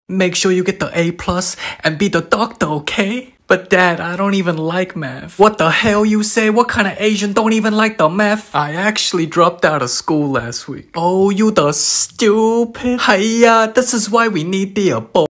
Make sure you get the A plus and be the doctor, okay? But Dad, I don't even like math. What the hell you say? What kind of Asian don't even like the math? I actually dropped out of school last week. Oh, you the stupid. Hiya, this is why we need the abode.